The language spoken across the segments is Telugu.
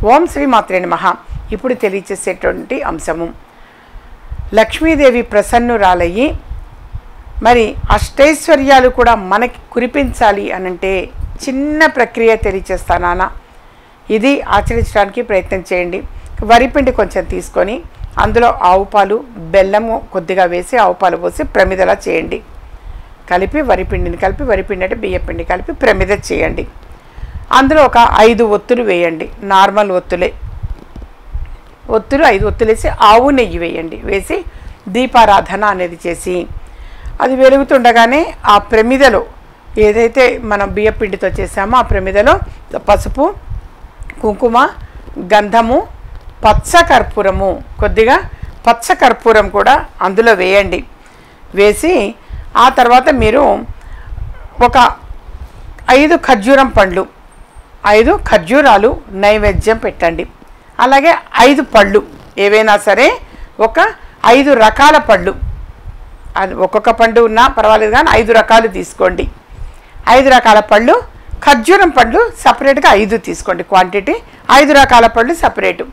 ఓం శ్రీ మాత్రే నమః. ఇప్పుడు తెలియచేసేటువంటి అంశము, లక్ష్మీదేవి ప్రసన్నురాలయ్యి మరి అష్టైశ్వర్యాలు కూడా మనకి కురిపించాలి అనంటే చిన్న ప్రక్రియ తెలియచేస్తానా, ఇది ఆచరించడానికి ప్రయత్నం చేయండి. వరిపిండి కొంచెం తీసుకొని అందులో ఆవు పాలు, బెల్లము కొద్దిగా వేసి ఆవు పాలు పోసి ప్రమిదలా చేయండి. కలిపి వరిపిండిని కలిపి, వరిపిండి అంటే బియ్యపిండి కలిపి ప్రమిద చేయండి. అందులో ఒక 5 ఒత్తులు వేయండి, నార్మల్ ఒత్తులే. ఒత్తులు 5 ఒత్తులు వేసి ఆవు నెయ్యి వేయండి. వేసి దీపారాధన అనేది చేసి అది వెలుగుతుండగానే ఆ ప్రమిదలో ఏదైతే మనం బియ్యపిండితో చేసామో ఆ ప్రమిదలో పసుపు, కుంకుమ, గంధము, పచ్చకర్పూరము, కొద్దిగా పచ్చకర్పూరం కూడా అందులో వేయండి. వేసి ఆ తర్వాత మీరు ఒక 5 ఖర్జూరం పండ్లు, 5 ఖర్జూరాలు నైవేద్యం పెట్టండి. అలాగే 5 పళ్ళు ఏవైనా సరే, ఒక 5 రకాల పళ్ళు, అది ఒక్కొక్క పండు ఉన్నా పర్వాలేదు కానీ 5 రకాలు తీసుకోండి. 5 రకాల పళ్ళు, ఖర్జూరం పండ్లు సపరేట్గా 5 తీసుకోండి క్వాంటిటీ, 5 రకాల పళ్ళు సపరేటు.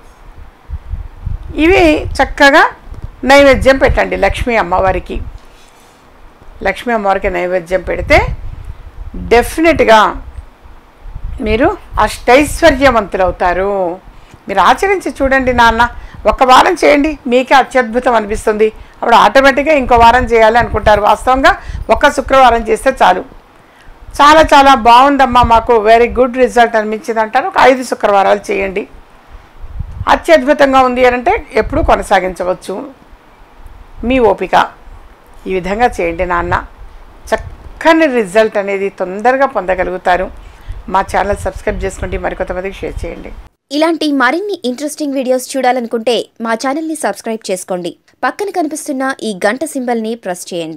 ఇవి చక్కగా నైవేద్యం పెట్టండి లక్ష్మీ అమ్మవారికి. లక్ష్మీ అమ్మవారికి నైవేద్యం పెడితే డెఫినెట్గా మీరు అష్టైశ్వర్యవంతులు అవుతారు. మీరు ఆచరించి చూడండి నాన్న, ఒక వారం చేయండి, మీకే అత్యద్భుతం అనిపిస్తుంది. అప్పుడు ఆటోమేటిక్గా ఇంకో వారం చేయాలి అనుకుంటారు. వాస్తవంగా ఒక శుక్రవారం చేస్తే చాలు. చాలా చాలా బాగుందమ్మా, మాకు వెరీ గుడ్ రిజల్ట్ అనిపించింది అంటారు. ఒక 5 శుక్రవారాలు చేయండి. అత్యద్భుతంగా ఉంది అని అంటే ఎప్పుడూ కొనసాగించవచ్చు, మీ ఓపిక. ఈ విధంగా చేయండి నాన్న, చక్కని రిజల్ట్ అనేది తొందరగా పొందగలుగుతారు. మా ఛానల్ సబ్స్క్రైబ్ చేసుకోండి, మరికొంతమందికి షేర్ చేయండి. ఇలాంటి మరిన్ని ఇంట్రెస్టింగ్ వీడియోస్ చూడాలనుకుంటే మా ఛానల్ని సబ్స్క్రైబ్ చేసుకోండి. పక్కన కనిపిస్తున్న ఈ గంట సింబల్ని ప్రెస్ చేయండి.